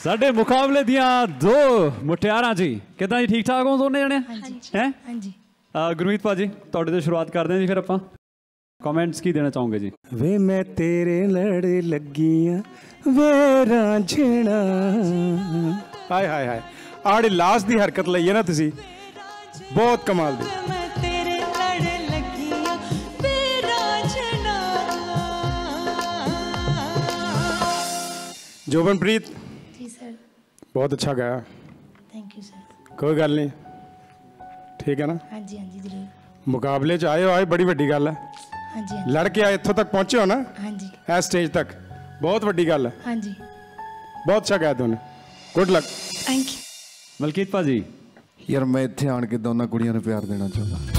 ਸਾਡੇ ਮੁਕਾਬਲੇ ਦੀਆਂ ਦੋ ਮੁਟਿਆਰਾਂ ਜੀ ਕਿਦਾਂ ਜੀ ਠੀਕ ਠਾਕ ਹੋ ਦੋਨੇ ਜਣੇ ਹੈ ਹਾਂਜੀ ਗੁਰਮੀਤ ਭਾਜੀ ਤੁਹਾਡੇ ਤੋਂ ਸ਼ੁਰੂਆਤ ਕਰਦੇ ਹਾਂ ਜੀ ਫਿਰ ਆਪਾਂ ਕਮੈਂਟਸ ਕੀ ਦੇਣਾ ਚਾਹੋਗੇ ਜੀ ਵੇ ਮੈਂ ਤੇਰੇ ਲੜ ਲੱਗੀਆਂ ਵੇ ਰਾਂਝਣਾ ਹਾਏ ਹਾਏ ਹਾਏ ਆੜੀ ਲਾਸਟ ਦੀ ਹਰਕਤ ਲਈ ਹੈ ਨਾ ਤੁਸੀਂ ਬਹੁਤ ਕਮਾਲ ਦੀ जोबनप्रीत जी सर बहुत अच्छा गाया थैंक यू सर कोई गल नहीं ठीक है ना हाँ जी जरूर मुकाबले च आए हो आए बड़ी वड्डी गल है हाँ जी लड़ के आए इत्थों तक पहुंचे हो ना हाँ जी इस स्टेज तक बहुत वड्डी गल है हाँ जी बहुत अच्छा गाया तुमने good luck thank you Malkeet ਭਾਜੀ यार मैं इत्थे आन के दोनों कुड़ियां नूं प्यार देना चाहता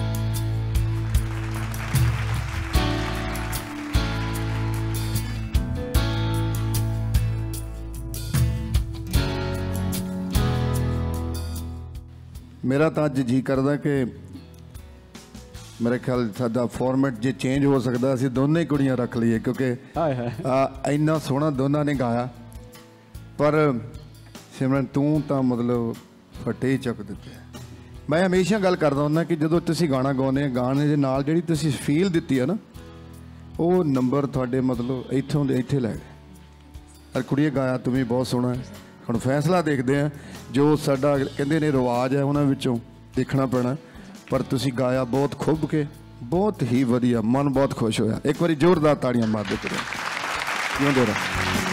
मेरा तो अज जी करदा कि मेरे ख्याल साडा फॉर्मेट जे चेंज हो सकता असीं दोनों ही कुड़ियां रख लीए क्योंकि इन्ना सोहना दोनों ने गाया पर सिमरन तू तो मतलब फटे ही चुक दिते मैं हमेशा गल करदा हुंदा कि जदों तुसीं गाना गाउने गाने दे नाल जिहड़ी तुसीं फील दित्ती है ना वो नंबर तुहाडे मतलब इत्थों दे इत्थे लै गए पर कुड़िए गाया तुम भी बहुत सोहना है ਹੁਣ फैसला देखते हैं जो साडा कहते ने रिवाज है उन्होंने विचों देखना पैना पर तुसी गाया बहुत खुब के बहुत ही वधिया मन बहुत खुश होया एक बारी जोरदार ताड़ियां मार दे तुरे जिउंदे रहो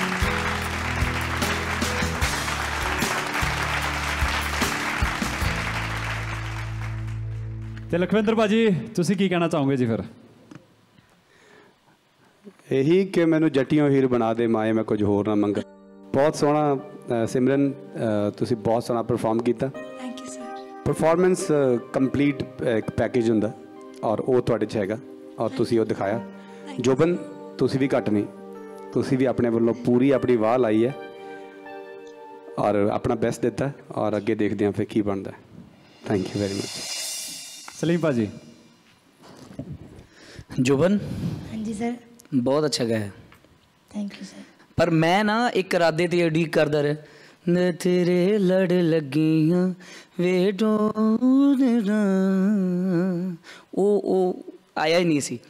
ਤੇ ਲਖਵਿੰਦਰ ਭਾਜੀ ਤੁਸੀਂ ਕੀ ਕਹਿਣਾ ਚਾਹੋਗੇ ਜੀ ਫਿਰ ਇਹੀ ਕਿ ਮੈਨੂੰ ਜੱਟੀਆਂ ਹੀਰ ਬਣਾ ਦੇ ਮਾਏ ਮੈਂ ਕੁਝ ਹੋਰ ਨਾ ਮੰਗ बहुत सोहना सिमरन तुसी बहुत सोहना परफॉर्म किया thank you sir performance complete एक पैकेज हुंदा और वो तुहाडे च हैगा और तुसी वो दिखाया जोबन तुसी भी घट नहीं तुसी भी अपने वालों पूरी अपनी वाह लाई है और अपना बेस्ट दिता और अगे देखते हैं फिर की बनता है thank you very much Saleem भाजी जोबन हाँ जी सर बहुत अच्छा गाया थैंक यू सर पर मैं ना एक इरादे ते उड़ीक करदा रहा न तेरे लड़ लगियां वे डोरा ओ आया ही नहीं सी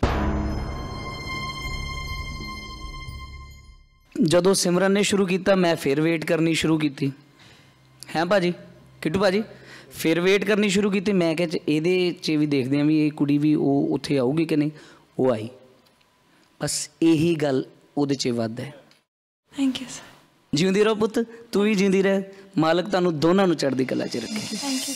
जदों सिमरन ने शुरू किया मैं फिर वेट करनी शुरू की हैं भाजी किट्टू भाजी फिर वेट करनी शुरू की मैं क्या ये भी देखते हैं भी ये कुड़ी भी वो उत्थे आऊगी कि नहीं वो आई बस यही गल उहदे च वध है थैंक यू सर जिउंदी रहो पुत तू भी जिंदी रह मालक तुहानूं दोनों नूं चढ़दी कला च रखे थैंक यू